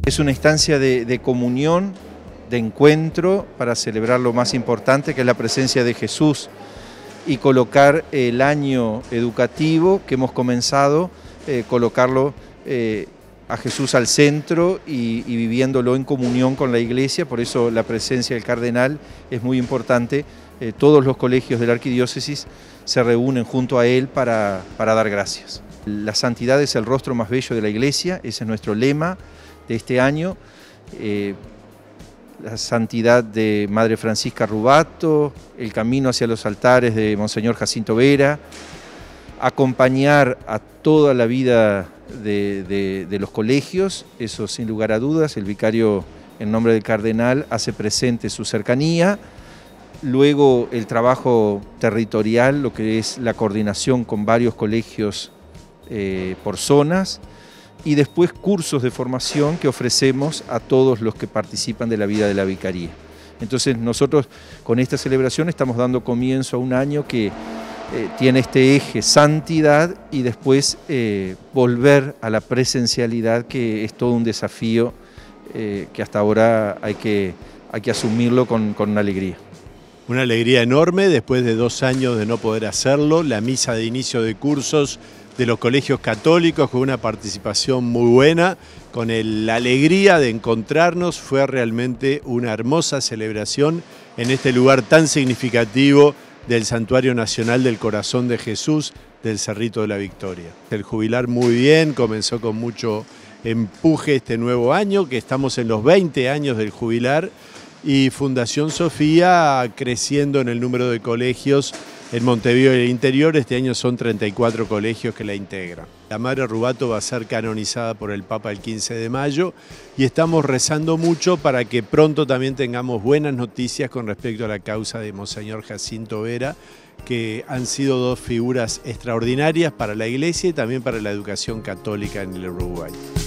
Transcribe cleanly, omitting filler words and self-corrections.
Es una instancia de comunión, de encuentro para celebrar lo más importante, que es la presencia de Jesús, y colocar el año educativo que hemos comenzado, colocarlo a Jesús al centro y viviéndolo en comunión con la Iglesia. Por eso la presencia del cardenal es muy importante. Todos los colegios de la arquidiócesis se reúnen junto a él para dar gracias. La santidad es el rostro más bello de la Iglesia, ese es nuestro lema de este año. La santidad de Madre Francisca Rubato, el camino hacia los altares de Monseñor Jacinto Vera, acompañar a toda la vida de los colegios, eso sin lugar a dudas. El vicario, en nombre del cardenal, hace presente su cercanía. Luego el trabajo territorial, lo que es la coordinación con varios colegios por zonas, y después cursos de formación que ofrecemos a todos los que participan de la vida de la vicaría. Entonces nosotros con esta celebración estamos dando comienzo a un año que tiene este eje santidad y después volver a la presencialidad, que es todo un desafío que hasta ahora hay que asumirlo con una alegría. Una alegría enorme después de 2 años de no poder hacerlo, la misa de inicio de cursos de los colegios católicos con una participación muy buena, con la alegría de encontrarnos. Fue realmente una hermosa celebración en este lugar tan significativo del Santuario Nacional del Corazón de Jesús del Cerrito de la Victoria. El jubilar muy bien, comenzó con mucho empuje este nuevo año, que estamos en los 20 años del jubilar, y Fundación Sofía creciendo en el número de colegios en Montevideo y el interior. Este año son 34 colegios que la integran. La Madre Rubato va a ser canonizada por el Papa el 15 de mayo y estamos rezando mucho para que pronto también tengamos buenas noticias con respecto a la causa de Monseñor Jacinto Vera, que han sido 2 figuras extraordinarias para la Iglesia y también para la educación católica en el Uruguay.